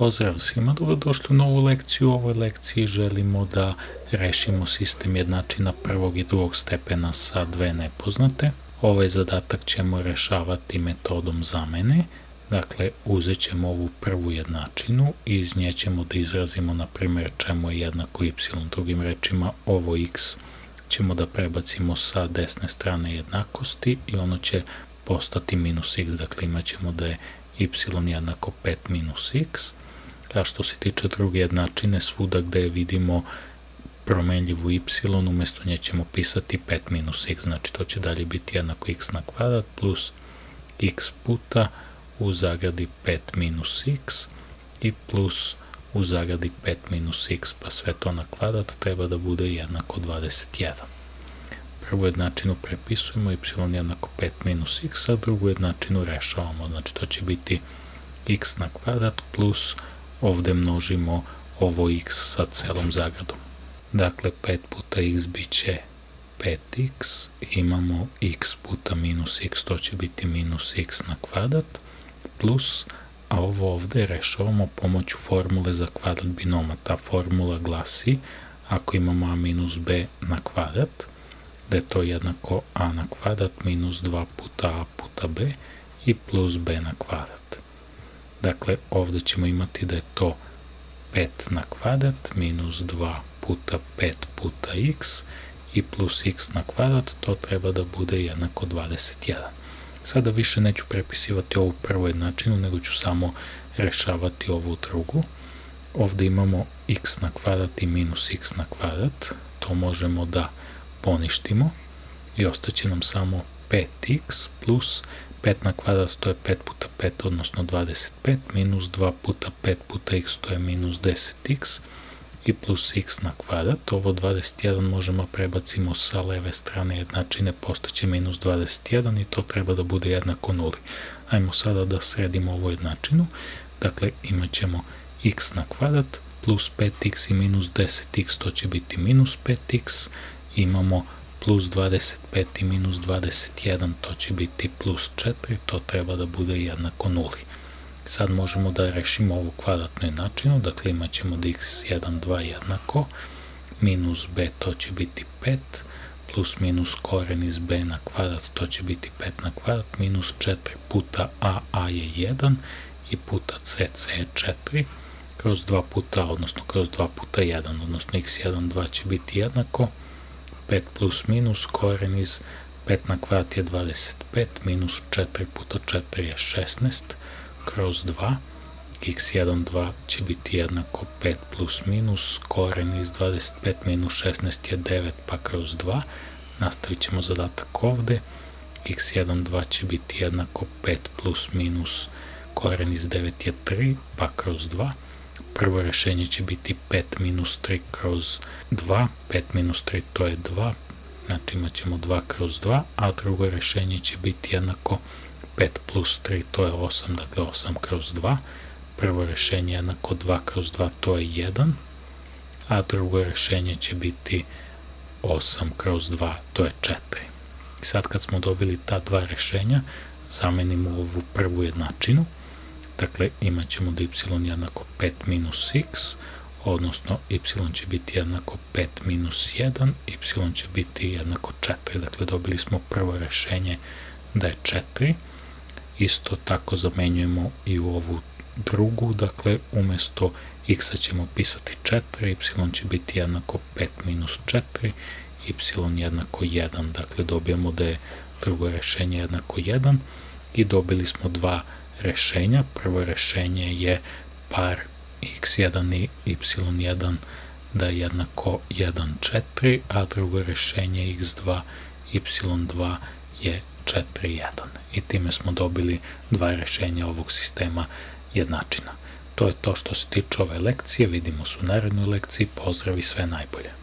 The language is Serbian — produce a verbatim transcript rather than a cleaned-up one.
Pozdrav svima, dobrodošli u novu lekciju. U ovoj lekciji želimo da rešimo sistem jednačina prvog i drugog stepena sa dve nepoznate. Ovaj zadatak ćemo rešavati metodom zamene. Dakle, uzet ćemo ovu prvu jednačinu i iz nje ćemo da izrazimo, na primjer, čemu je jednako y. Drugim rečima, ovo x ćemo da prebacimo sa desne strane jednakosti i ono će postati minus x. Dakle, imat ćemo da je y jednako pet minus x. A što se tiče druge jednačine, svuda gde vidimo promenljivu y, umjesto nje ćemo pisati pet minus x. Znači, to će dalje biti jednako x na kvadrat plus x puta u zagradi pet minus x i plus u zagradi pet minus x, pa sve to na kvadrat treba da bude jednako dvadeset jedan. Prvu jednačinu prepisujemo, y jednako pet minus x, a drugu jednačinu rešavamo. Znači, to će biti x na kvadrat plus ovde množimo ovo x sa celom zagradom. Dakle, pet puta x bit će pet x, imamo x puta minus x, to će biti minus x na kvadrat, plus, a ovo ovde rešavamo pomoću formule za kvadrat binoma. Ta formula glasi, ako imamo a minus b na kvadrat, da je to jednako a na kvadrat minus dva puta a puta b i plus b na kvadrat. Dakle, ovde ćemo imati da je to pet na kvadrat minus dva puta pet puta x i plus x na kvadrat, to treba da bude jednako dvadeset jedan. Sada više neću prepisivati ovu prvu jednačinu, nego ću samo rešavati ovu drugu. Ovde imamo x na kvadrat i minus x na kvadrat, to možemo da poništimo i ostaće nam samo pet x plus pet na kvadrat, to je pet puta pet, odnosno dvadeset pet, minus dva puta pet puta x, to je minus deset x i plus x na kvadrat. Ovo dvadeset jedan možemo prebacimo sa leve strane jednačine, postaće minus dvadeset jedan i to treba da bude jednako nuli. Ajmo sada da sredimo ovu jednačinu. Dakle, imat ćemo x na kvadrat plus pet x i minus deset x, to će biti minus pet x. Imamo plus dvadeset pet i minus dvadeset jedan, to će biti plus četiri, to treba da bude jednako nuli. Sad možemo da rešimo ovu kvadratnu jednačinu, dakle imat ćemo da x jedan, dva jednako, minus b, to će biti pet, plus minus koren iz b na kvadrat, to će biti pet na kvadrat, minus četiri puta a, a je jedan, i puta c, c je četiri, kroz dva puta, odnosno kroz dva puta jedan, odnosno x jedan, dva će biti jednako, pet plus minus koren iz pet na kvadrat je dvadeset pet, minus četiri puta četiri je šesnaest, kroz dva, x jedan, dva će biti jednako pet plus minus, koren iz dvadeset pet minus šesnaest je devet, pa kroz dva, nastavit ćemo zadatak ovde, x jedan, dva će biti jednako pet plus minus, koren iz devet je tri, pa kroz dva, prvo rešenje će biti pet minus tri kroz dva, pet minus tri to je dva, znači imat ćemo dva kroz dva, a drugo rešenje će biti jednako pet plus tri, to je osam, dakle osam kroz dva, prvo rešenje je jednako dva kroz dva, to je jedan, a drugo rešenje će biti osam kroz dva, to je četiri. Sad kad smo dobili ta dva rešenja, zamenimo ovu prvu jednačinu. Dakle, imat ćemo da y jednako pet minus x, odnosno y će biti jednako pet minus jedan, y će biti jednako četiri. Dakle, dobili smo prvo rešenje da je četiri. Isto tako zamenjujemo i u ovu drugu, dakle, umesto x ćemo pisati četiri, y će biti jednako pet minus četiri, y jednako jedan. Dakle, dobijamo da je drugo rešenje jednako jedan i dobili smo dva rešenja. Prvo rešenje je par x jedan i y jedan da je jednako jedan, četiri, a drugo rešenje x dva, y dva je četiri, jedan. I time smo dobili dva rešenja ovog sistema jednačina. To je to što se tiče ove lekcije. Vidimo se u narednoj lekciji. Pozdrav i sve najbolje.